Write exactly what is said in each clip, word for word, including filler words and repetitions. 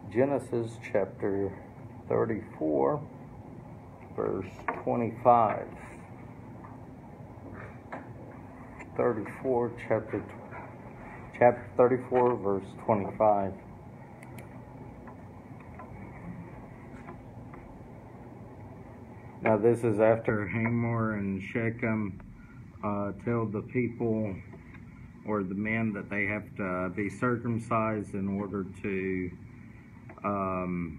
Genesis chapter thirty-four, verse twenty-five. thirty-four, chapter, chapter thirty-four, verse twenty-five. Now this is after Hamor and Shechem uh, tell the people or the men that they have to be circumcised in order to um,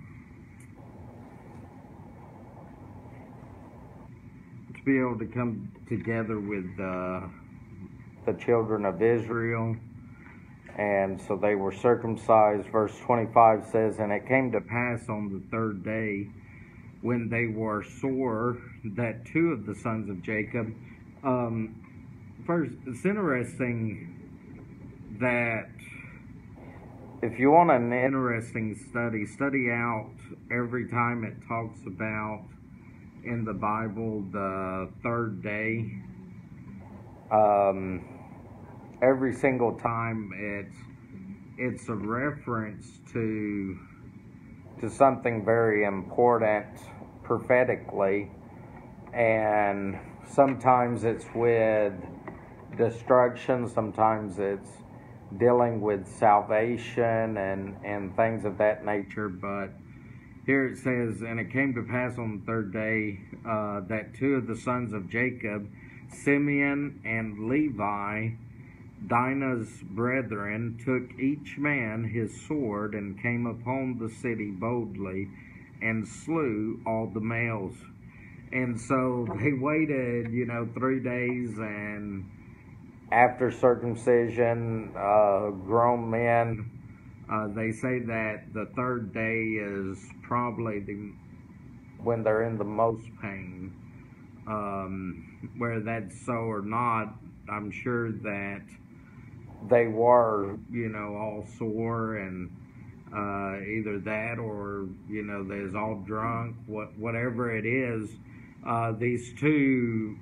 to be able to come together with uh, the children of Israel. And so they were circumcised. Verse twenty-five says, "And it came to pass on the third day, when they were sore, that two of the sons of Jacob," um, first, it's interesting that if you want an interesting study, study out every time it talks about in the Bible the third day. Um, every single time it's it's a reference to to something very important prophetically, and sometimes it's with destruction, sometimes it's dealing with salvation and, and things of that nature. But here it says, "And it came to pass on the third day uh, that two of the sons of Jacob, Simeon and Levi, Dinah's brethren, took each man his sword and came upon the city boldly and slew all the males." And so they waited, you know, three days, and after circumcision, uh, grown men, uh, they say that the third day is probably the when they're in the most pain. Um, whether that's so or not, I'm sure that they were, you know, all sore, and uh, either that or, you know, they was all drunk, what, whatever it is. Uh, these two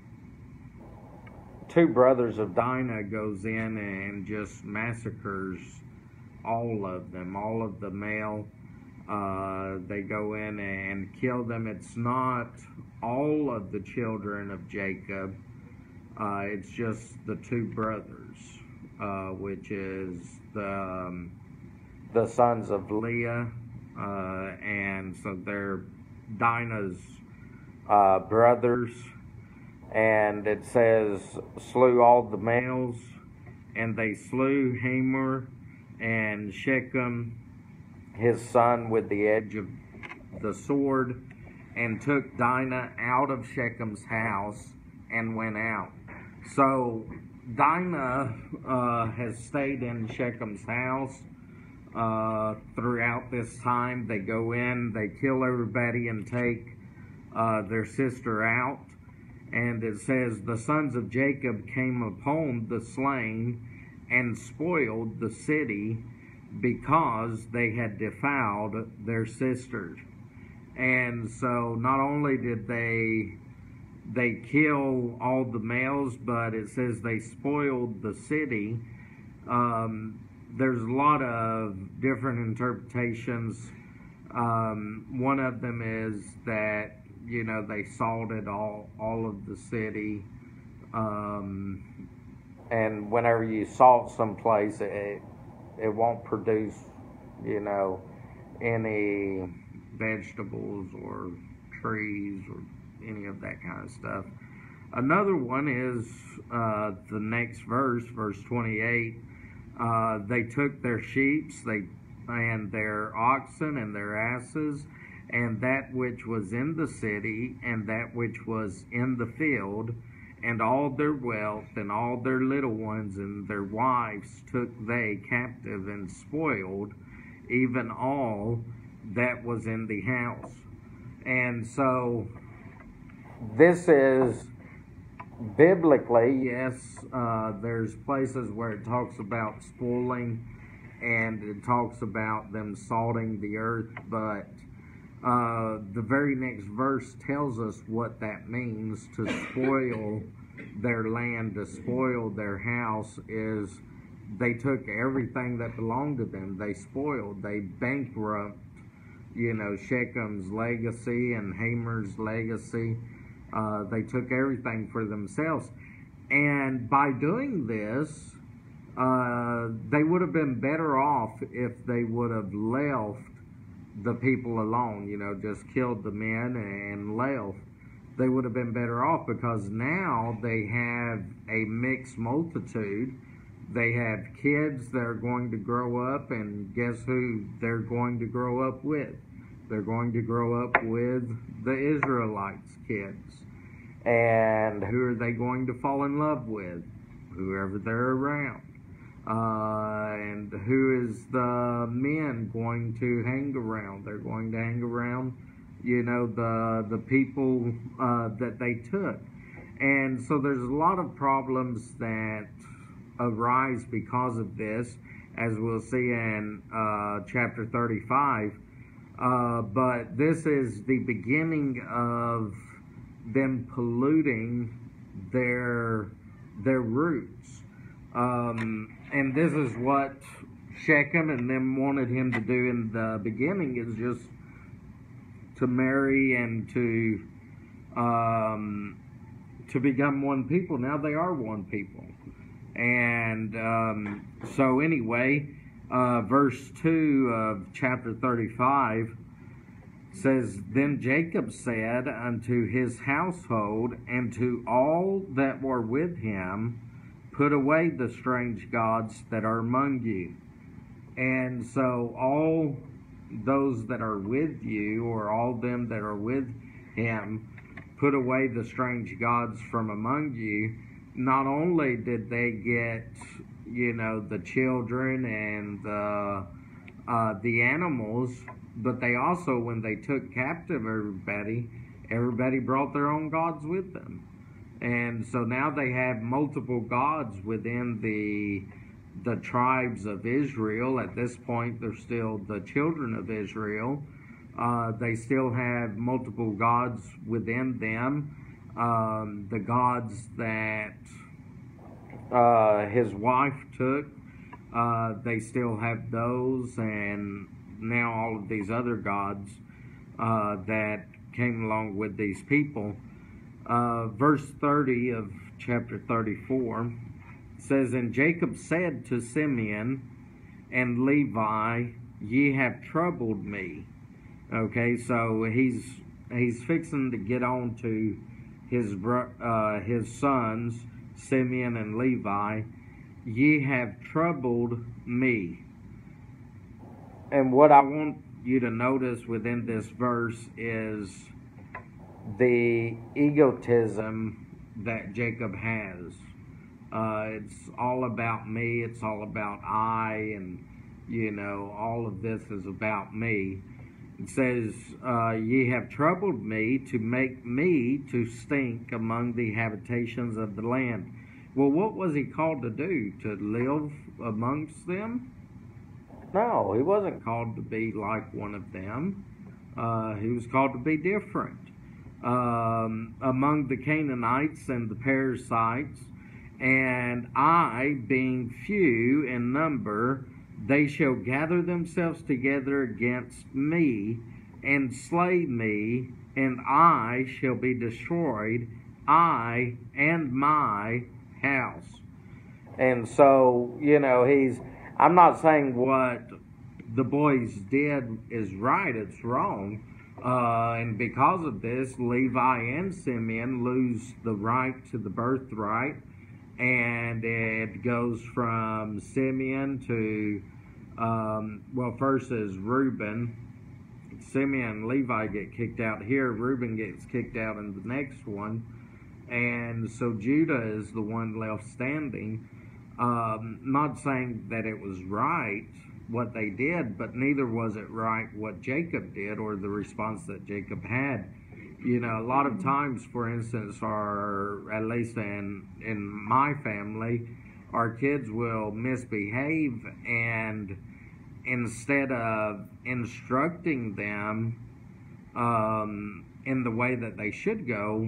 two brothers of Dinah goes in and just massacres all of them, all of the male. Uh, they go in and kill them. It's not all of the children of Jacob. Uh, it's just the two brothers, uh, which is the um, the sons of Leah, uh, and so they're Dinah's uh, brothers. And it says, slew all the males, and they slew Hamor and Shechem, his son, with the edge of the sword, and took Dinah out of Shechem's house and went out. So Dinah uh, has stayed in Shechem's house uh, throughout this time. They go in, they kill everybody, and take uh, their sister out. And it says, "The sons of Jacob came upon the slain and spoiled the city because they had defiled their sisters." And so not only did they they kill all the males, but it says they spoiled the city. Um, there's a lot of different interpretations. Um, one of them is that, you know, they salted all all of the city. Um, and whenever you salt someplace, it, it won't produce, you know, any vegetables or trees or any of that kind of stuff. Another one is uh, the next verse, verse twenty-eight. Uh, they took their sheep, they and their oxen and their asses, and that which was in the city, and that which was in the field, and all their wealth, and all their little ones, and their wives took they captive, and spoiled even all that was in the house. And so this is biblically, yes, uh, there's places where it talks about spoiling, and it talks about them salting the earth, but Uh, the very next verse tells us what that means. To spoil their land, to spoil their house, is they took everything that belonged to them. They spoiled, they bankrupt you know, Shechem's legacy and Hamer's legacy. Uh, they took everything for themselves. And by doing this, uh, they would have been better off if they would have left the people alone, you know, just killed the men and left. They would have been better off, because now they have a mixed multitude. They have kids that are going to grow up, and guess who they're going to grow up with? They're going to grow up with the Israelites' kids. And who are they going to fall in love with? Whoever they're around. Uh, and who is the men going to hang around? They're going to hang around, you know, the the people uh, that they took. And so there's a lot of problems that arise because of this, as we'll see in uh, chapter thirty-five. Uh, but this is the beginning of them polluting their their roots. Um, and this is what Shechem and them wanted him to do in the beginning, is just to marry and to um, to become one people. Now they are one people. And um, so anyway, uh, verse two of chapter thirty-five says, Then Jacob said unto his household and to all that were with him, Put away the strange gods that are among you. And so all those that are with you, or all them that are with him, put away the strange gods from among you. Not only did they get, you know, the children and the, uh, the animals, but they also, when they took captive everybody, everybody brought their own gods with them. And so now they have multiple gods within the the tribes of Israel. At this point, they're still the children of Israel. Uh, they still have multiple gods within them. Um, the gods that uh, his wife took, uh, they still have those, and now all of these other gods uh, that came along with these people. Uh, verse thirty of chapter thirty-four says, And Jacob said to Simeon and Levi, Ye have troubled me. Okay, so he's he's fixing to get on to his uh, his sons, Simeon and Levi. Ye have troubled me. And what I want you to notice within this verse is the egotism that Jacob has. Uh, it's all about me. It's all about I, and, you know, all of this is about me. It says, uh, Ye have troubled me to make me to stink among the habitations of the land. Well, what was he called to do? To live amongst them? No, he wasn't called to be like one of them. Uh, he was called to be different. Um, among the Canaanites and the Perizzites, and I, being few in number, they shall gather themselves together against me, and slay me, and I shall be destroyed, I and my house. And so, you know, he's, I'm not saying what the boys did is right, it's wrong. Uh, and because of this, Levi and Simeon lose the right to the birthright, and it goes from Simeon to, um, well, first is Reuben. Simeon and Levi get kicked out here. Reuben gets kicked out in the next one. And so Judah is the one left standing. Um, not saying that it was right what they did, but neither was it right what Jacob did, or the response that Jacob had. You know, a lot of times, for instance, or at least in in my family, our kids will misbehave, and instead of instructing them um, in the way that they should go,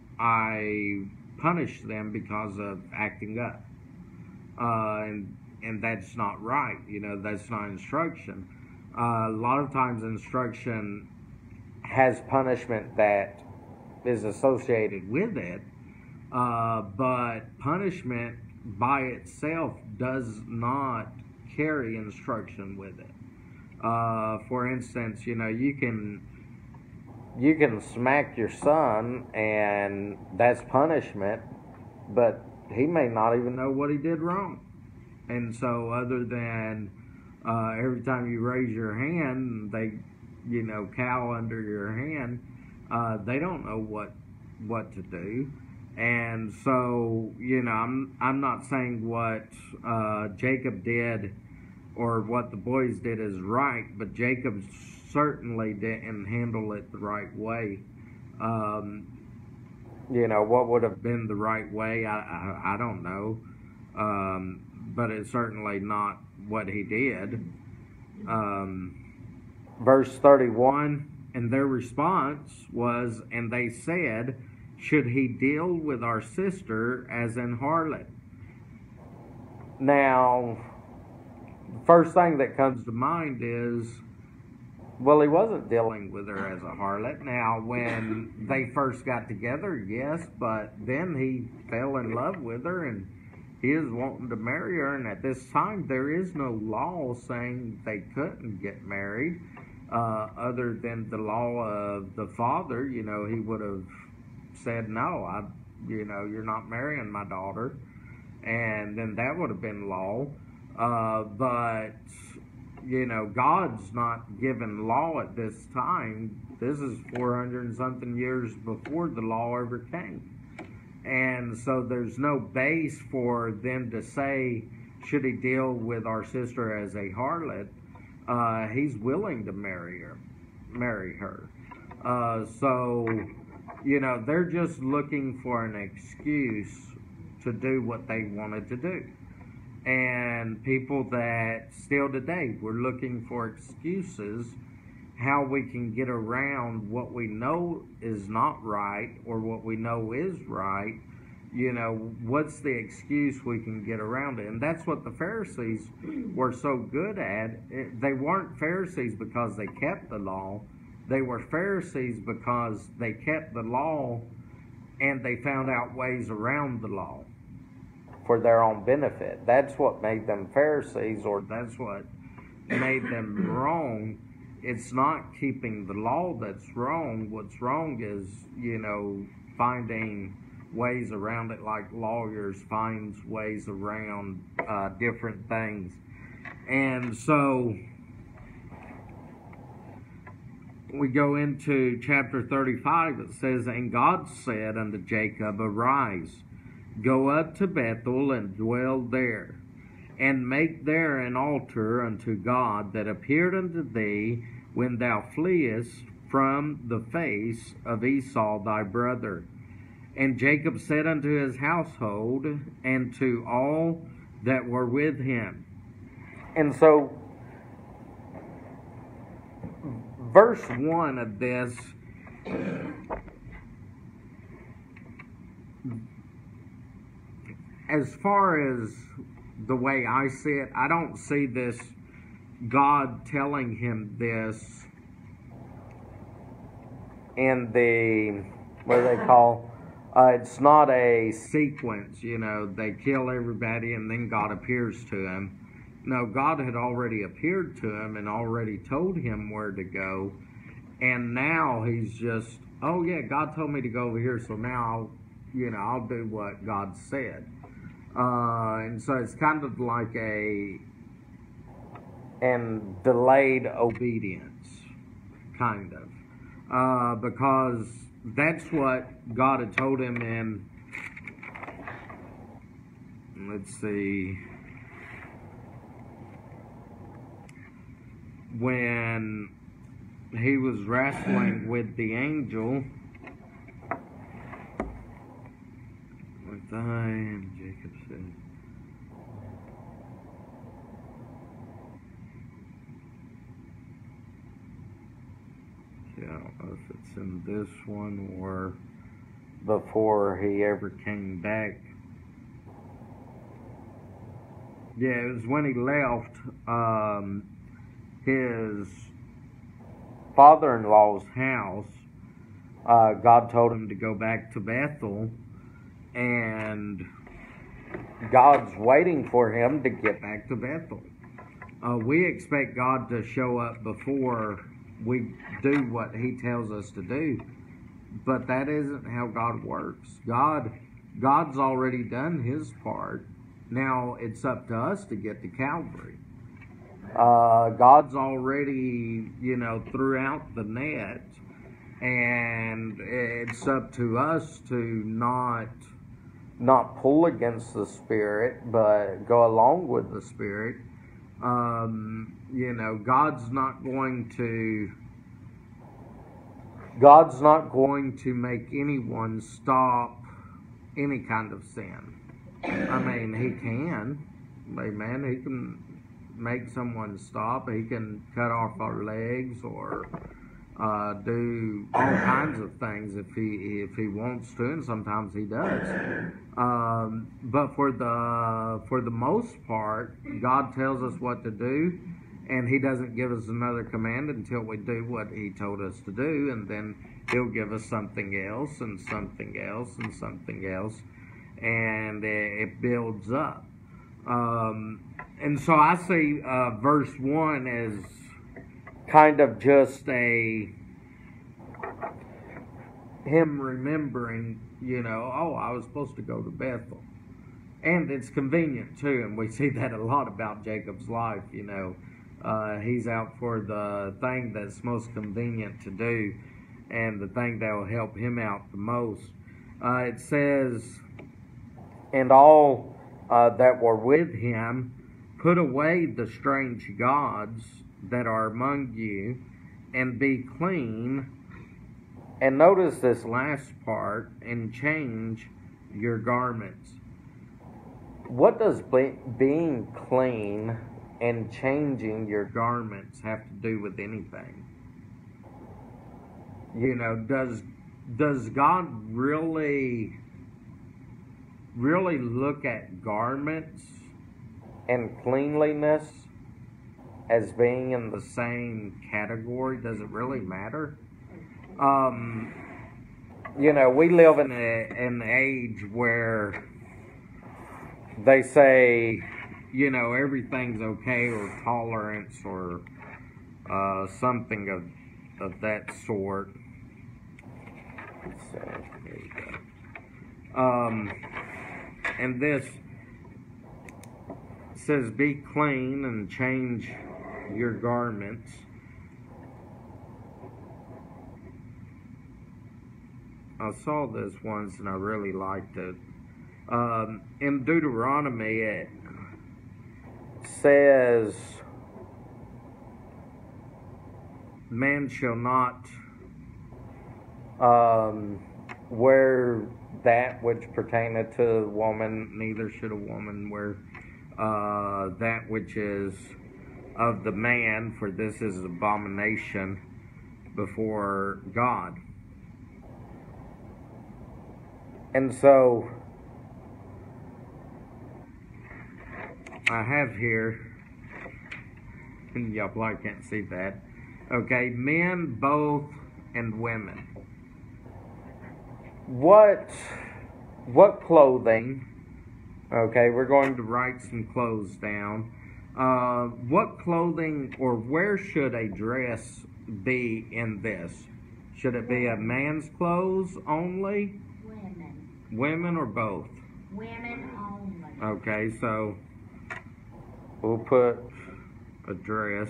I punish them because of acting up. Uh, and And that's not right, you know, that's not instruction. Uh, a lot of times instruction has punishment that is associated with it, uh, but punishment by itself does not carry instruction with it. Uh, for instance, you know, you can you can smack your son, and that's punishment, but he may not even know what he did wrong. And so, other than uh, every time you raise your hand, they, you know, cow under your hand, uh, they don't know what what to do. And so, you know, I'm I'm not saying what uh, Jacob did or what the boys did is right, but Jacob certainly didn't handle it the right way. Um, you know, what would have been the right way, I, I, I don't know. Um, but it's certainly not what he did. Um, verse thirty-one, and their response was, and they said, should he deal with our sister as an harlot? Now, the first thing that comes to mind is, well, he wasn't dealing with her as a harlot. Now, when they first got together, yes, but then he fell in love with her, and he is wanting to marry her, and at this time, there is no law saying they couldn't get married, uh, other than the law of the father. You know, he would have said, no, I, you know, you're not marrying my daughter, and then that would have been law. Uh, but, you know, God's not given law at this time. This is four hundred and something years before the law ever came. And so there's no base for them to say, should he deal with our sister as a harlot? Uh, he's willing to marry her, marry her. Uh, so, you know, they're just looking for an excuse to do what they wanted to do. And people that still today, we're looking for excuses how we can get around what we know is not right or what we know is right. You know, what's the excuse we can get around it? And that's what the Pharisees were so good at. It, they weren't Pharisees because they kept the law. They were Pharisees because they kept the law and they found out ways around the law for their own benefit. That's what made them Pharisees, or that's what made them wrong. It's not keeping the law that's wrong. What's wrong is, you know, finding ways around it, like lawyers finds ways around uh, different things. And so we go into chapter thirty-five. It says, and God said unto Jacob, arise, go up to Bethel and dwell there, and make there an altar unto God that appeared unto thee when thou fleest from the face of Esau thy brother. And Jacob said unto his household and to all that were with him. And so, verse one of this, as far as the way I see it, I don't see this God telling him this in the, what do they call, uh, it's not a sequence, you know, they kill everybody and then God appears to him. No, God had already appeared to him and already told him where to go, and now he's just, oh yeah, God told me to go over here, so now I'll, you know, I'll do what God said. Uh, and so it's kind of like a and delayed obedience, kind of, uh, because that's what God had told him in, let's see, when he was wrestling with the angel, with I and Jacob said, I don't know if it's in this one or before he ever came back. Yeah, it was when he left. Um, his father-in-law's house, uh, God told him to go back to Bethel, and God's waiting for him to get back to Bethel. Uh, we expect God to show up before we do what he tells us to do, but that isn't how God works. God, God's already done his part. Now it's up to us to get to Calvary. Uh, God's already, you know, threw out the net, and it's up to us to not not pull against the Spirit, but go along with the Spirit. Um, you know, God's not going to God's not going to make anyone stop any kind of sin. I mean, he can. Amen. He can make someone stop. He can cut off our legs, or uh, do all kinds of things if he if he wants to, and sometimes he does. Um, but for the for the most part, God tells us what to do, and he doesn't give us another command until we do what he told us to do, and then he'll give us something else and something else and something else, and it, it builds up. Um, and so I see uh, verse one as kind of just a him remembering, you know, oh, I was supposed to go to Bethel. And it's convenient too, and we see that a lot about Jacob's life, you know. Uh, he's out for the thing that's most convenient to do, and the thing that will help him out the most. Uh, it says, and all uh, that were with him put away the strange gods that are among you, and be clean. And notice this last part, and change your garments. What does be, being clean and changing your garments have to do with anything? You know, does does God really really look at garments and cleanliness as being in the same category? Does it really matter? Um, you know, we live in a, an age where they say, you know, everything's okay, or tolerance, or uh, something of of that sort. Let's see, here we go. Um, and this says, be clean and change your garments. I saw this once and I really liked it. Um, in Deuteronomy, it says, man shall not um, wear that which pertaineth to a woman, neither should a woman wear uh, that which is of the man, for this is abomination before God. And so I have here, and y'all probably can't see that, okay, men both and women. What, what clothing, okay, we're going to write some clothes down. Uh, what clothing, or where should a dress be in this? Should it be a man's clothes only? Women. Women or both? Women only. Okay, so we'll put a dress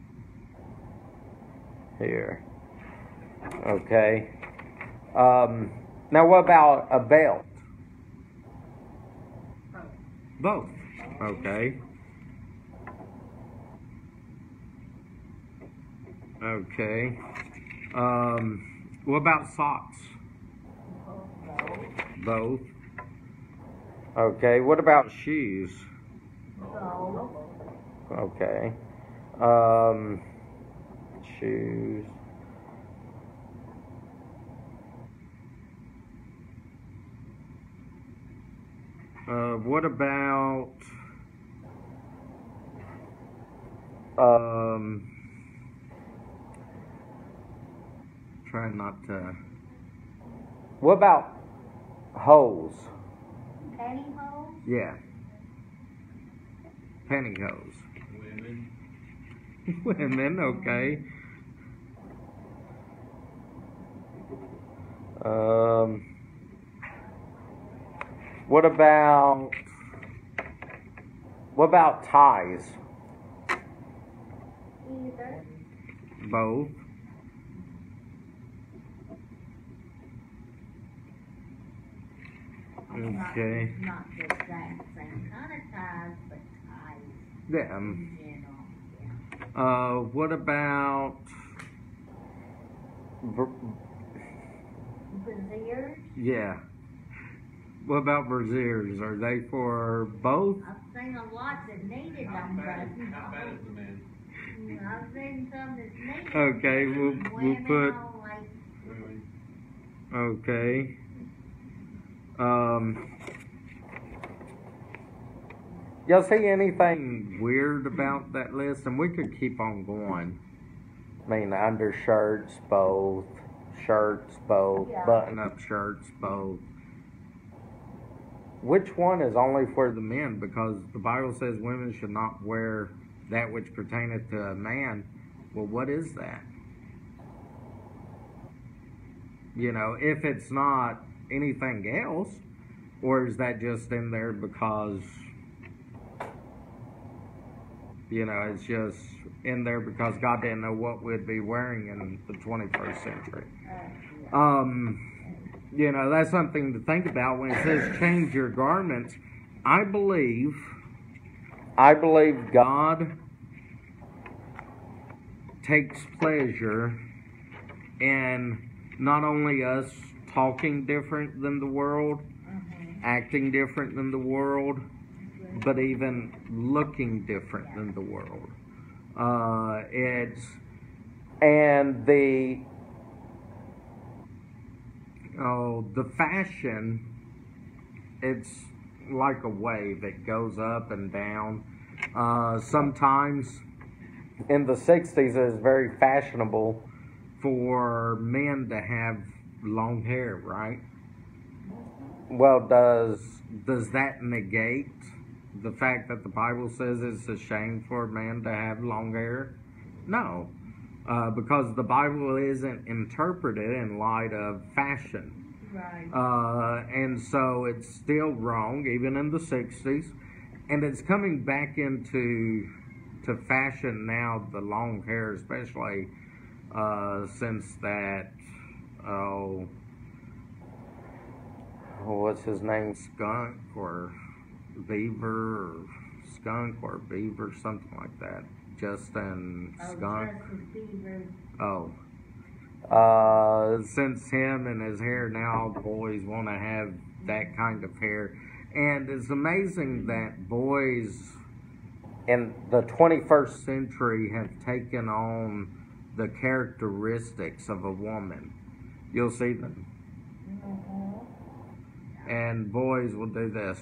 here. Okay. Um, now what about a belt? Both. Both. Okay. Okay. Um, what about socks? Both. Okay. What about shoes? Both. Okay. Um, shoes. Uh, what about um try not to. What about holes? Pantyhose? Yeah. Pantyhose. Women. Women, okay. Um, what about what about ties? Either. Both. Okay. Not, not the exact same kind of ties, but ties Yeah. um, in general. Yeah. Uh, what about br- Braziers? yeah? What about braziers? Are they for both? I've seen a lot that needed How them, fat, but how fat is the man? I've seen some that needed Okay, we'll them. we'll Women put only. Really? okay. Um, y'all see anything weird about that list? And we could keep on going. I mean, undershirts, both. Shirts, both. Yeah. Button-up shirts, both. Which one is only for the men? Because the Bible says women should not wear that which pertaineth to a man. Well, what is that? You know, if it's not anything else, or is that just in there because, you know, it's just in there because God didn't know what we'd be wearing in the twenty-first century? Um, you know, that's something to think about when it says change your garments. I believe, I believe God takes pleasure in not only us talking different than the world, Mhm. acting different than the world, but even looking different than the world. Uh, it's, and the, oh, the fashion, it's like a wave. It goes up and down. Uh, sometimes in the sixties, it was very fashionable for men to have long hair, right? Well, does does that negate the fact that the Bible says it's a shame for a man to have long hair? No, uh, because the Bible isn't interpreted in light of fashion. Right. Uh, and so it's still wrong, even in the sixties. And it's coming back into to fashion now, the long hair, especially uh, since that, oh, what's his name, Skunk or Beaver, or Skunk or Beaver, something like that. Justin Oh, Skunk. Justin Bieber. Oh. Uh, since him and his hair, now boys want to have that kind of hair. And it's amazing that boys in the twenty-first century have taken on the characteristics of a woman. You'll see them. Mm-hmm. And boys will do this.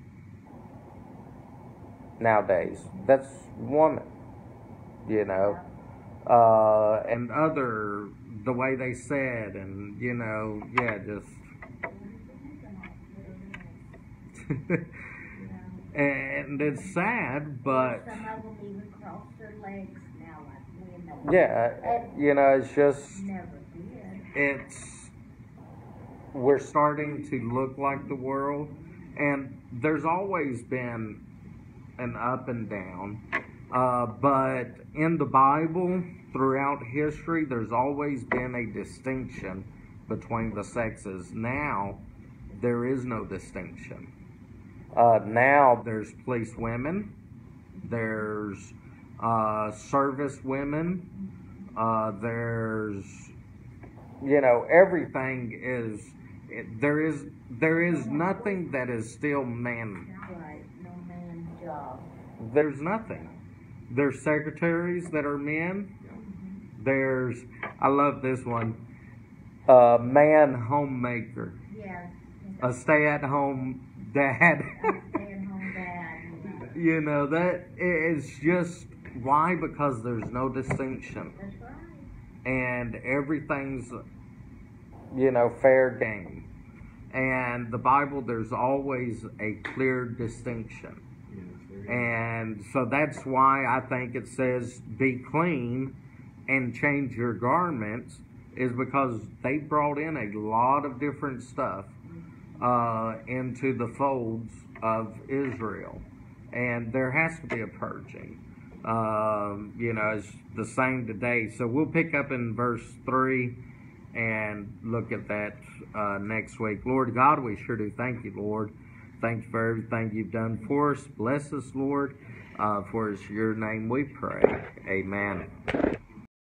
Nowadays. That's woman. You know. Uh, and other, the way they said, and, you know, yeah, just. And it's sad, but. Some of them even cross their legs now, like women. Yeah, you know, it's just. Never did. It's. We're starting to look like the world, and there's always been an up and down. Uh, but in the Bible, throughout history, there's always been a distinction between the sexes. Now, there is no distinction. Uh, now, there's police women, there's uh, service women, uh, there's, you know, everything is, it, there is there is nothing that is still man. Right, no man's job. There's nothing. There's secretaries that are men. There's, I love this one, uh, man homemaker. Yes. A stay-at-home dad. Stay-at-home dad. Yeah. You know, that is just, why? Because there's no distinction. That's right. And everything's you know, fair game. And the Bible, there's always a clear distinction. Yes, And so that's why I think it says be clean and change your garments, is because they brought in a lot of different stuff uh, into the folds of Israel. And there has to be a purging. Um, you know, it's the same today. So we'll pick up in verse three and look at that uh, next week. Lord God, we sure do thank you, Lord. Thanks for everything you've done for us. Bless us, Lord. Uh, for it's your name we pray. Amen.